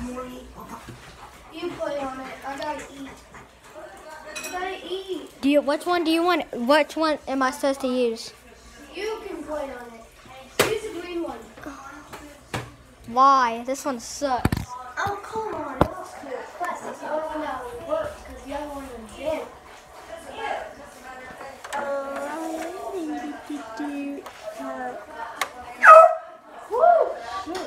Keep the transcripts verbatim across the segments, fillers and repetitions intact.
Morning. You play on it. I gotta eat. I gotta eat. Do you? Which one do you want? Which one am I supposed to use? You can play on it. Use the green one. Why? This one sucks. Oh, come on. It looks cool. Plastic. The other one that will work because the other one is dead. Woo! Shoot.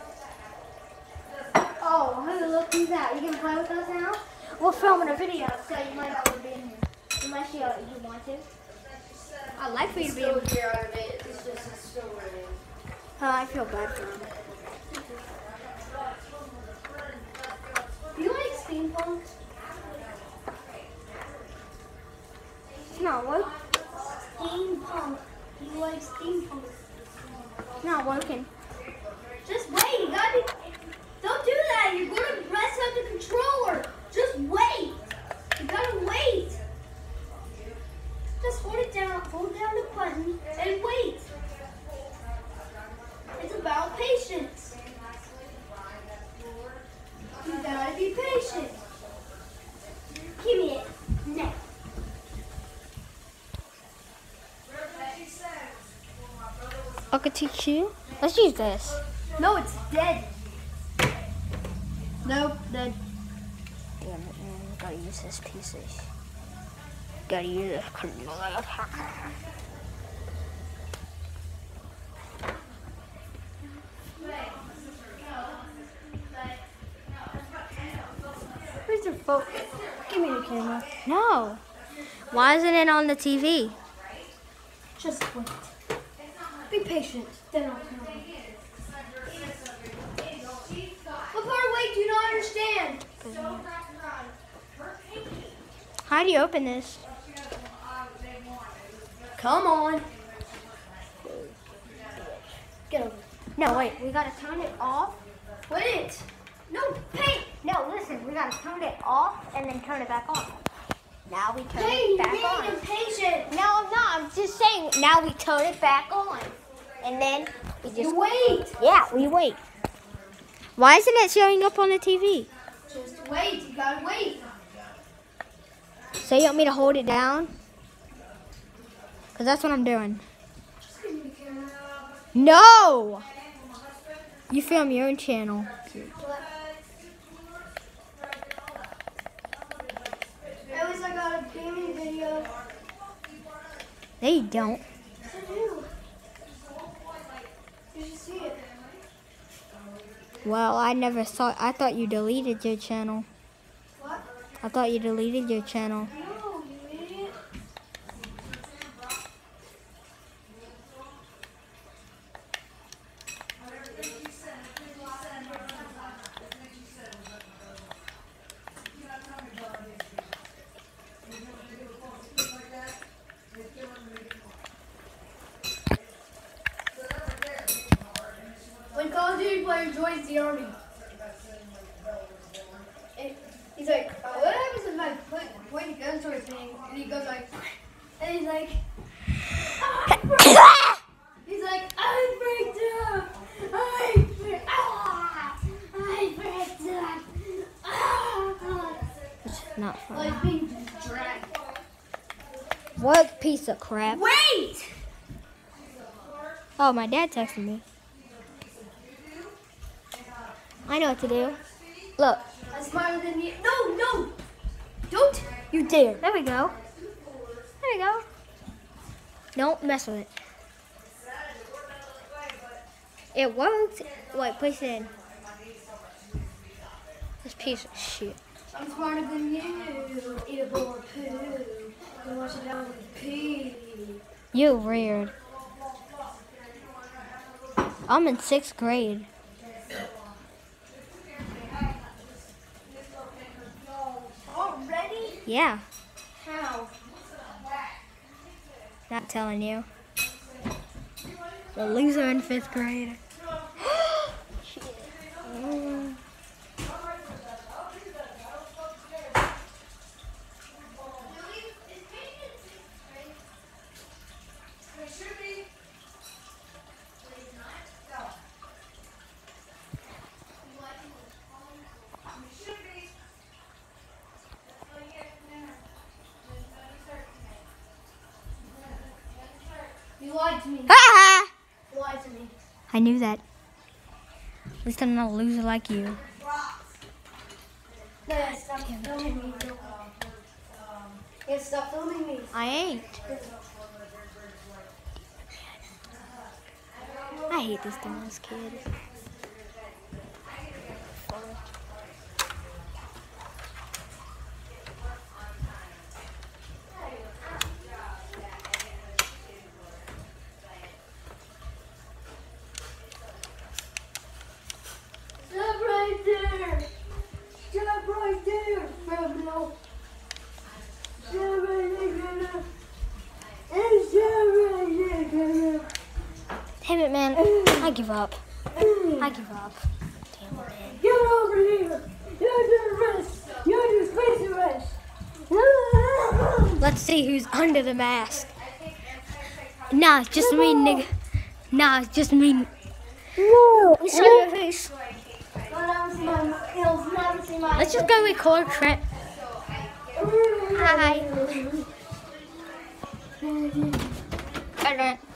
Oh, hey, look who's that. You can play with us now? We're filming a video, so you might not want to be in here. Unless you, you want to. I'd like for you to be. Still here out of it. It's just it's still running. Oh, I feel bad for him. Do you like steampunk? It's not working. Steampunk. Do you like steampunk? It's not working. Just wait. You gotta be. Don't do that. You're going to mess up the controller. Just wait. You gotta wait. Just hold it down. Hold down the button and wait. It's about patience. You gotta be patient. Give me it. Now. I could teach you. Let's use this. No, it's dead. Nope, dead. Damn it, man. Gotta use this piece of. Gotta use this controller. Where's your phone? Give me the camera. No. Why isn't it on the T V? Just wait. Be patient. Then I'll come. What part of wait do you not understand? How do you open this? Come on. Get over. No, wait. We gotta turn it off. Wait. No, paint. No, listen. We gotta turn it off and then turn it back on. Now we turn Hey, it back you're on. being impatient. No, I'm not. I'm just saying. Now we turn it back on, and then we just You wait. Yeah, we wait. Why isn't it showing up on the T V? Just wait. You gotta wait. So you want me to hold it down? Cause that's what I'm doing. Just give me the camera. No. You film your own channel. At least I got a gaming video. No, you don't. Yes, I do. You should see it. Well, I never saw. I thought you deleted your channel. What? I thought you deleted your channel. No, you idiot. When Call of Duty player joins the army, and he's like, uh, what happens if I put point a gun towards me? And he goes like, and he's like, I freaked. He's like, I freaked out. I freaked ah, I freaked out. Ah. It's not fun. Like being dragged. What piece of crap? Wait! Oh, my dad texted me. I know what to do. Look. I'm smarter than you. No, no! Don't you dare. There we go. There we go. Don't mess with it. It worked. Wait, place it in. This piece of shit. I'm smarter than you. Eat a bowl of poo. And wash it down with pee. You're weird. I'm in sixth grade. Already? Yeah. How? Not telling you. The loser in fifth grade. Mm. to me. Ah! Lie to me. I knew that. At least I'm not a loser like you. No, yeah, stop filming me. Yeah, stop filming me. I ain't. I hate this dumbass kid. Stop right there. Stop right there, criminal. Stop right there, criminal. And stop right there, criminal. Damn it, man. I give up. I give up. Damn it, man. Get over here. You're under arrest. You're under space arrest. Let's see who's under the mask. Nah, it's just me, nigga. Nah, it's just me. No. Show your face. Let's just go record Trent. Hi. Hi, Trent.